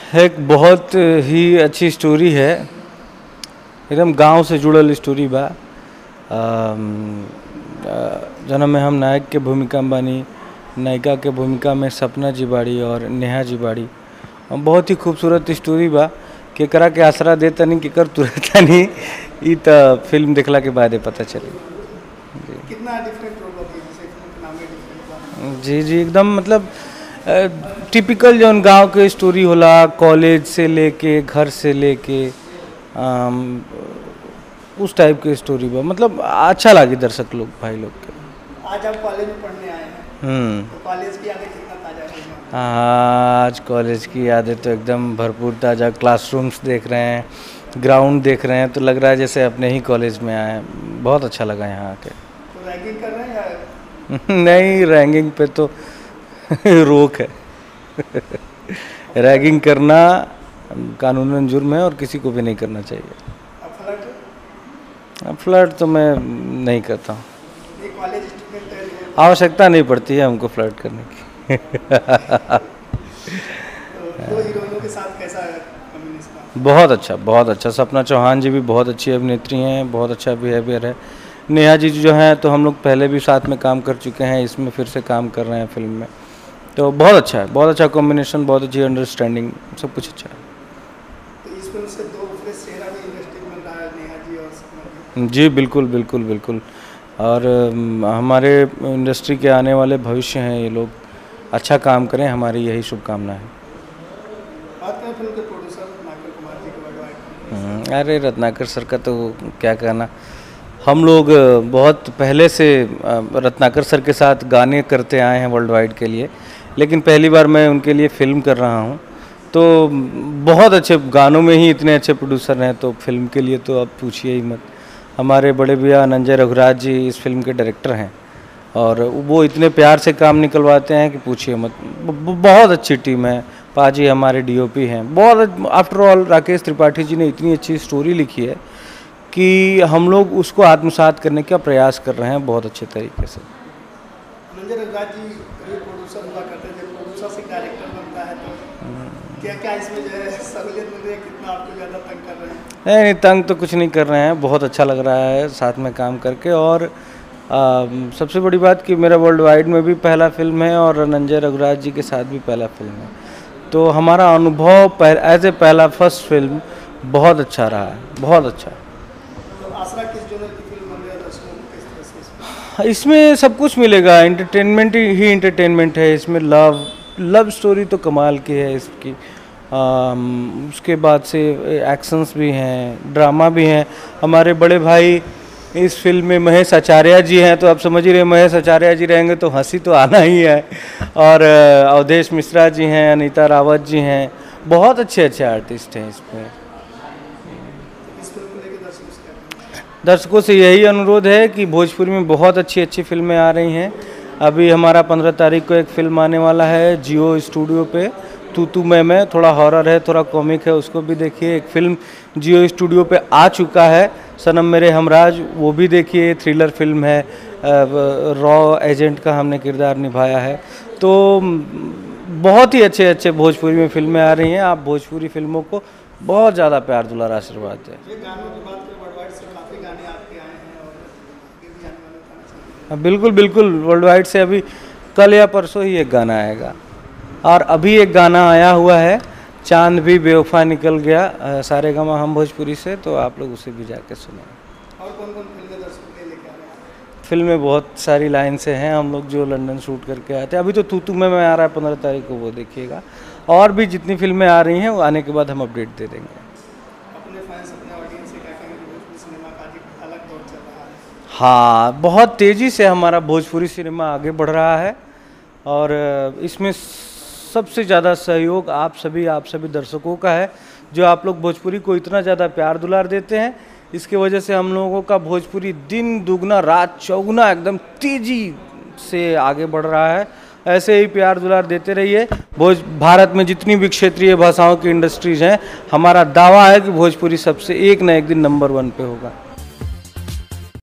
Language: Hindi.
एक बहुत ही अच्छी स्टोरी है, एकदम गांव से जुड़ल स्टोरी बा। जन्म में हम नायक के भूमिका में बानी, नायिका के भूमिका में सपना जी बाड़ी और नेहा जी बाड़ी। बहुत ही खूबसूरत स्टोरी बा। केकरा के आसरा देता नहीं, केकर तुरता नहीं, ई तो फिल्म देखला के बाद पता चली। कितना डिफरेंट रोल होती है, जैसे फिल्म के नाम में डिफरेंट। जी जी, एकदम मतलब टिपिकल जौन गांव के स्टोरी होला, कॉलेज से लेके घर से लेके उस टाइप के स्टोरी बा। मतलब अच्छा लगी दर्शक लोग, भाई लोग के। आज आप कॉलेज में पढ़ने आए हैं, तो कॉलेज की यादें कितना ताजा है? आज कॉलेज की यादें तो एकदम भरपूर ताज़ा। क्लासरूम्स देख रहे हैं, ग्राउंड देख रहे हैं, तो लग रहा है जैसे अपने ही कॉलेज में आए हैं। बहुत अच्छा लगा यहाँ आके। तो रैगिंग कर रहे हैं या नहीं, रैगिंग पे तो रोक है। रैगिंग करना कानूनन जुर्म है और किसी को भी नहीं करना चाहिए। फ्लर्ट? फ्लर्ट तो मैं नहीं करता हूँ, ये कॉलेज स्टूडेंट है, आवश्यकता नहीं पड़ती है हमको फ्लर्ट करने की। तो दो हीरोइनों के साथ कैसा कॉम्बिनेशन? बहुत अच्छा। सपना चौहान जी भी बहुत अच्छी अभिनेत्री हैं, बहुत अच्छा बिहेवियर है। नेहा जी जो हैं तो हम लोग पहले भी साथ में काम कर चुके हैं, इसमें फिर से काम कर रहे हैं फिल्म में। तो बहुत अच्छा है, बहुत अच्छा कॉम्बिनेशन, बहुत अच्छी अंडरस्टैंडिंग, सब कुछ अच्छा है। तो इस फिल्म से दो फ्रेश चेहरा भी इंडस्ट्री में रहा है, नेहा जी और सपना जी। जी बिल्कुल। और हमारे इंडस्ट्री के आने वाले भविष्य हैं ये लोग, अच्छा काम करें, हमारी यही शुभकामना है। बात करें फिल्म के प्रोड्यूसर रत्नाकर कुमार जी के बारे में। अरे रत्नाकर सर का तो क्या कहना। हम लोग बहुत पहले से रत्नाकर सर के साथ गाने करते आए हैं वर्ल्ड वाइड के लिए, लेकिन पहली बार मैं उनके लिए फ़िल्म कर रहा हूँ। तो बहुत अच्छे गानों में ही इतने अच्छे प्रोड्यूसर हैं, तो फिल्म के लिए तो अब पूछिए ही मत। हमारे बड़े भैया नंजय रघुराज जी इस फिल्म के डायरेक्टर हैं और वो इतने प्यार से काम निकलवाते हैं कि पूछिए मत। बहुत अच्छी टीम है। पाजी हमारे डीओपी हैं, बहुत। आफ्टर ऑल राकेश त्रिपाठी जी ने इतनी अच्छी स्टोरी लिखी है कि हम लोग उसको आत्मसात करने का प्रयास कर रहे हैं बहुत अच्छे तरीके से। नंजय रघुराज जी कभी प्रोड्यूसर हुआ करते थे, प्रोड्यूसर से डायरेक्टर बनता है, तो क्या इसमें जो है सहूलियत मिल रही है? कितना आपको ज़्यादा तंग कर रहे हैं? नहीं, तंग तो कुछ नहीं कर रहे हैं, बहुत अच्छा लग रहा है साथ में काम करके। और सबसे बड़ी बात कि मेरा वर्ल्ड वाइड में भी पहला फिल्म है और नंजय रघुराज जी के साथ भी पहला फिल्म है, तो हमारा अनुभव एज ए पहला फर्स्ट फिल्म बहुत अच्छा रहा है, बहुत अच्छा। तो आसरा किस जोनर की फिल्म बन रही है, दर्शकों को किस तरह से? इसमें सब कुछ मिलेगा, एंटरटेनमेंट ही एंटरटेनमेंट है इसमें। लव स्टोरी तो कमाल की है इसकी। उसके बाद से एक्शंस भी हैं, ड्रामा भी हैं। हमारे बड़े भाई इस फिल्म में महेश आचार्य जी हैं, तो आप समझ ही रहे, महेश आचार्य जी रहेंगे तो हंसी तो आना ही है। और अवधेश मिश्रा जी हैं, अनीता रावत जी हैं, बहुत अच्छे आर्टिस्ट हैं इसमें। इस फिल्म को लेकर दर्शकों से क्या कहना? दर्शकों से यही अनुरोध है कि भोजपुरी में बहुत अच्छी फिल्में आ रही हैं। अभी हमारा 15 तारीख को एक फ़िल्म आने वाला है जियो स्टूडियो पे, तू मैं। थोड़ा हॉरर है, थोड़ा कॉमिक है, उसको भी देखिए। एक फ़िल्म जियो स्टूडियो पे आ चुका है, सनम मेरे हमराज, वो भी देखिए। थ्रिलर फिल्म है, रॉ एजेंट का हमने किरदार निभाया है। तो बहुत ही अच्छे भोजपुरी में फिल्में आ रही हैं। आप भोजपुरी फिल्मों को बहुत ज़्यादा प्यार दुलार आशीर्वाद दें। ये गानों की बात करें, वर्ल्ड वाइड से काफ़ी गाने आपके आए हैं और आगे भी आने वाले गाने चाहिए। बिल्कुल, वर्ल्ड वाइड से अभी कल या परसों ही एक गाना आएगा। और अभी एक गाना आया हुआ है, चांद भी बेवफा निकल गया, सारेगामा हम भोजपुरी से, तो आप लोग उसे भी जाके सुनें। और कौन फिल्में दर्शकों के लिए लेके आ रहे हैं? फिल्में बहुत सारी लाइन से हैं, हम लोग जो लंदन शूट करके आए थे। अभी तो तू मैं आ रहा है 15 तारीख को, वो देखिएगा। और भी जितनी फिल्में आ रही हैं वो आने के बाद हम अपडेट दे देंगे। अपने फैंस, अपने ऑडियंस से क्या कहेंगे? भोजपुरी सिनेमा का आज अलग दौर चल रहा है। हाँ, बहुत तेज़ी से हमारा भोजपुरी सिनेमा आगे बढ़ रहा है और इसमें सबसे ज़्यादा सहयोग आप सभी दर्शकों का है, जो आप लोग भोजपुरी को इतना ज़्यादा प्यार दुलार देते हैं। इसके वजह से हम लोगों का भोजपुरी दिन दुगना रात चौगुना एकदम तेज़ी से आगे बढ़ रहा है। ऐसे ही प्यार दुलार देते रहिए। भारत में जितनी भी क्षेत्रीय भाषाओं की इंडस्ट्रीज़ हैं, हमारा दावा है कि भोजपुरी सबसे एक न एक दिन नंबर 1 पे होगा।